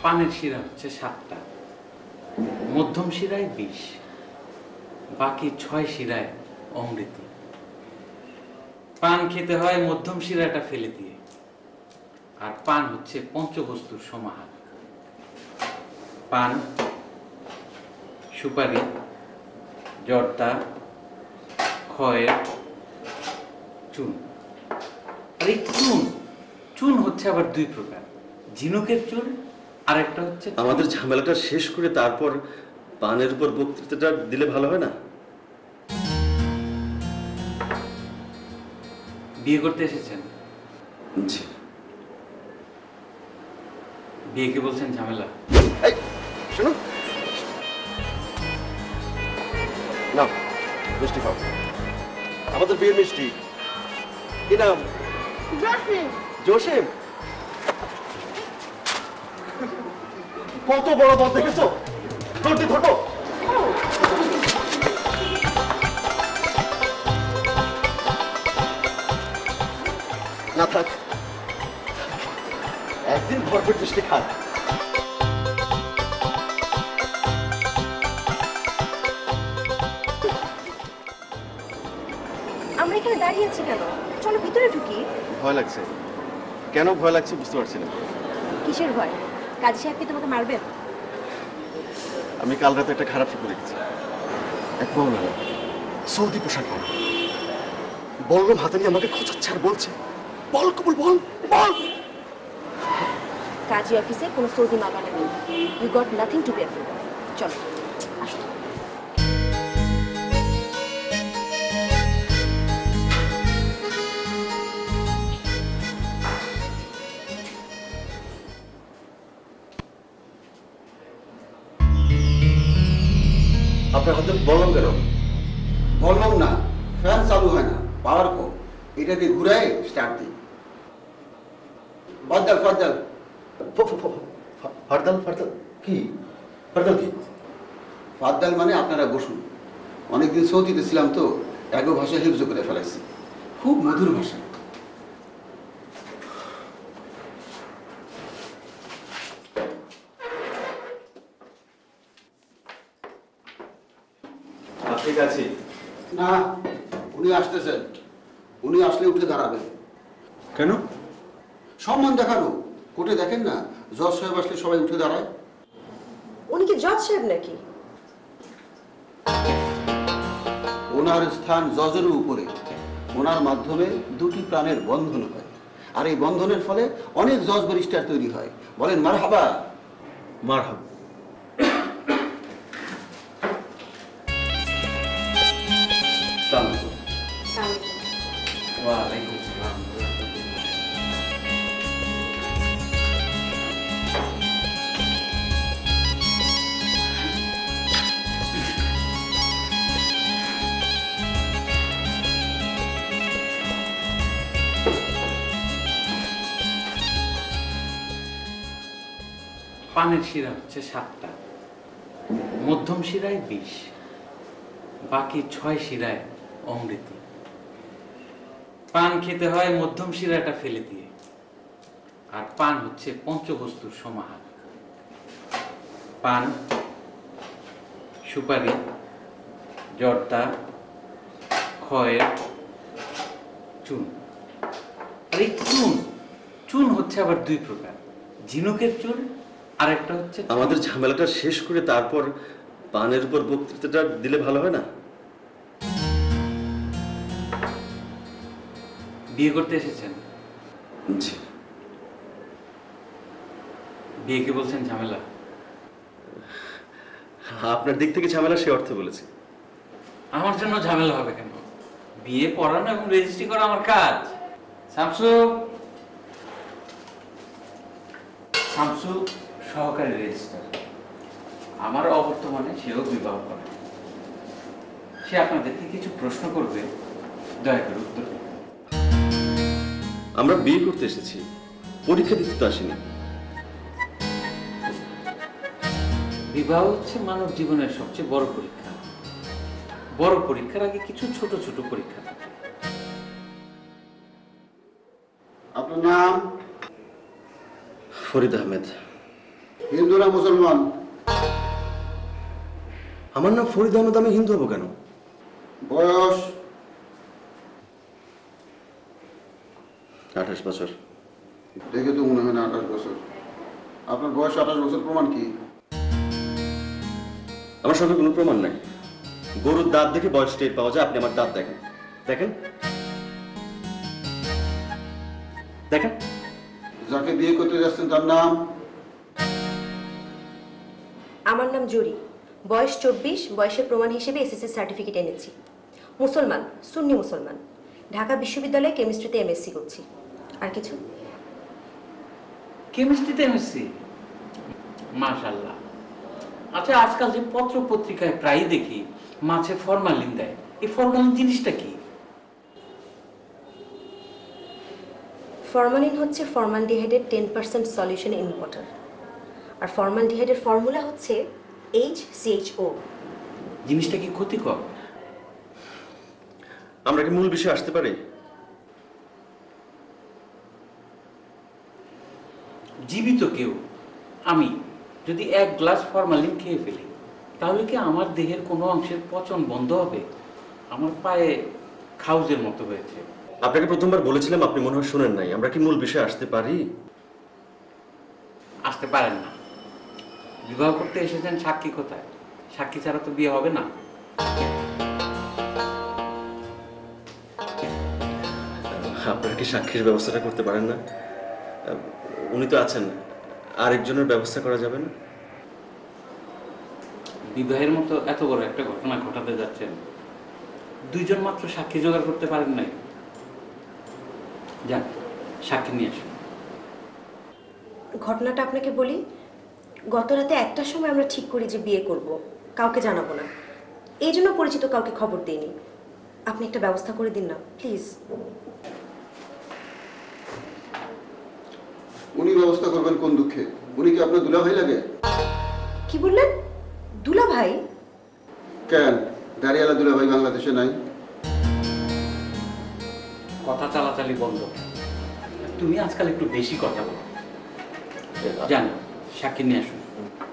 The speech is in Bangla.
পানের শিরা হচ্ছে 7টা, মধ্যম শিরায় 20, বাকি 6 শিরায় অমৃত। পান খেতে হয় মধ্যম শিরাটা ফেলে দিয়ে, আর পান হচ্ছে পঞ্চবস্তুর সমাহার। পান, সুপারি, জর্দা, খয়ের, চুন। আর এই চুন হচ্ছে আবার 2 প্রকার, ঝিনুকের চুন আর একটা হচ্ছে। আমাদের ঝামেলাটা শেষ করে তারপর পানের উপর বক্তৃতাটা দিলে ভালো হয় না? বিয়ে করতে এসেছেন? জি। বিয়েকে বলছেন ঝামেলা? এই শোনো, না মিষ্টি খাও, আমাদের বিয়ের মিষ্টি। কি নাম? জসিম। জসিম? কত বড় পথ দেখেছো? ধরতে ধরো। না থাক, একদিন ভরপেট মিষ্টি খান। আমরা এখানে দাঁড়িয়ে আছি কেন? চলো ভিতরে ঢুকি। ভয় লাগছে। কেন ভয় লাগছে বুঝতে পারছি না। কিসের ভয়? কাজী সাহেব কি তোমাকে মারবেন? আমি কাল রাতে একটা খারাপ স্বপ্ন দেখেছি। এক মৌলানা সৌদি পোশাক পরা বলরাম হাতে নিয়ে আমাকে খোঁচাচ্ছে আর বলছে, বল কবুল বল বল। কাজী অফিসে কোনো সৌদি মাগানে নেই। You got nothing to be afraid of. চলো আসো। আপনার হাতে বললাম কেন? বললাম না, ফ্যান চালু হয় না, পাওয়ার কম। এটাকে ঘুরাই স্টার্ট দিই। ফাদ্দাল ফাদ্দাল ফারদাল ফারদাল কি? ফারদাল কি? ফাদ্দাল মানে আপনারা বসুন। অনেকদিন সৌদিতে ছিলাম তো, এক ভাষা হিফজ করে ফেলাইছি। খুব মধুর ভাষা। ঠিক আছে না, উনি আসতেছেন। উনি আসলে উঠে দাঁড়াবেন। কেন? সম্মান দেখানো। কোর্টে দেখেন না, জজ সাহেব আসলে সবাই উঠে দাঁড়ায়। উনি কি জজ সাহেব নাকি? ওনার স্থান জজের উপরে। ওনার মাধ্যমে 2টি প্রাণের বন্ধন হয়, আর এই বন্ধনের ফলে অনেক জজ ব্যারিস্টার তৈরি হয়। বলেন মারহাবা। মারহাবা। ওয়ালাইকুম সালাম। পানের শিরা হচ্ছে 7টা, মধ্যম শিরায় 20, বাকি 6 শিরায় অমৃত। পান খেতে হয় মধ্যম শিরাটা ফেলে দিয়ে, আর পান হচ্ছে পঞ্চবস্তুর সমাহার। পান, সুপারি, জর্দা, খয়ের, চুন। আর এই চুন হচ্ছে আবার 2 প্রকার, ঝিনুকের চুন আর একটা হচ্ছে। আমাদের ঝামেলাটা শেষ করে তারপর পানের উপর বক্তৃতাটা দিলে ভালো হয় না? বিয়ে করতে এসেছেন? জি। বিয়েকে বলছেন ঝামেলা? আপনার দিক থেকে ঝামেলা সে অর্থে বলেছি। আমার জন্য ঝামেলা হবে কেন? বিয়ে পড়ানো এবং রেজিস্ট্রি করা আমার কাজ। শামসু সহকারী রেজিস্ট্রার। আমার অবর্তমানে সেও বিবাহ করে। সে আপনাদেরকে কিছু প্রশ্ন করবে, দয়া করে উত্তর দিন। আমরা বিয়ে করতে এসেছি, পরীক্ষা দিতে তো আসিনি। বিবাহ হচ্ছে মানব জীবনের সবচেয়ে বড় পরীক্ষা। বড় পরীক্ষার আগে কিছু ছোট ছোট পরীক্ষা থাকে। আপনার নাম? ফরিদ আহমেদ। হিন্দু না মুসলমান? আমার নাম ফরিদ আহমেদ, আমি হিন্দু হবো কেন? বয়স? 28 বছর। দেখে তো মনে হয় না 28 বছর। আপনার বয়স 28 বছর প্রমাণ কি? আমার সঙ্গে কোনো প্রমাণ নাই। গরুর দাঁত দেখে বয়স টের পাওয়া যায়। আপনি আমার দাঁত দেখেন, দেখেন দেখেন। যাকে বিয়ে করতে যাচ্ছেন তার নাম? আমার নাম জুরি, বয়স 24, বয়সের প্রমাণ হিসেবে এসএসসি সার্টিফিকেট এনেছি। মুসলমান, সুন্নি মুসলমান, ঢাকা বিশ্ববিদ্যালয়ে কেমিস্ট্রিতে এমএসসি করছি। আর কিছু? কেমিস্ট্রিতে এমএসসি, মাশাআল্লাহ। আচ্ছা, আজকাল যে পত্র পত্রিকায় প্রায়ই দেখি মাছে ফরমালিন দেয়, এই ফরমালিন জিনিসটা কি? ফরমালিন হচ্ছে ফর্মালডিহাইডের 10% সলিউশন ইন ওয়াটার। আর ফর্মালডিহাইডের ফর্মুলা হচ্ছে HCHO। জিনিসটা কি ক্ষতিকর? আমরা কি মূল বিষয়ে আসতে পারি? জীবিত কেউ, আমি যদি 1 গ্লাস ফরমালিন খেয়ে ফেলি, তাহলে কি আমার দেহের কোনো অংশের পচন বন্ধ হবে? আমার পায়ে খাউজের মতো হয়েছে। আপনাকে প্রথমবার বলেছিলাম, আপনি মনে হয় শুনেন নাই। আমরা কি মূল বিষয়ে আসতে পারি? আসতে পারেন না। বিবাহ করতে এসেছেন, সাক্ষী কোথায়? সাক্ষী ছাড়া তো বিয়ে হবে না। আপনারা কি সাক্ষীর ব্যবস্থাটা করতে পারেন না? উনি তো আছেন, আরেকজনের ব্যবস্থা করা যাবে না? বিবাহের মতো এত বড় একটা ঘটনা ঘটাতে যাচ্ছেন, 2 জন মাত্র সাক্ষী জোগাড় করতে পারেন নাই? যান, সাক্ষী নিয়ে আসুন। ঘটনাটা আপনাকে বলি। গত রাতে 1টার সময় আমরা ঠিক করি যে বিয়ে করব, কাউকে জানাবো না। এই জন্য পরিচিত কাউকে খবর দিইনি। আপনি একটা ব্যবস্থা করে দিন না প্লিজ। উনি ব্যবস্থা করবেন কোন দুঃখে? উনি কি আপনার দুলাভাই লাগে? কি বললেন? দুলা ভাই? কেন, দাঁড়িয়ালা দুলাভাই বাংলাদেশে নাই? কথা চালাচালি বন্ধ। তুমি আজকাল একটু বেশি কথা বলো। যান, সাক্ষী নিয়ে আসুন।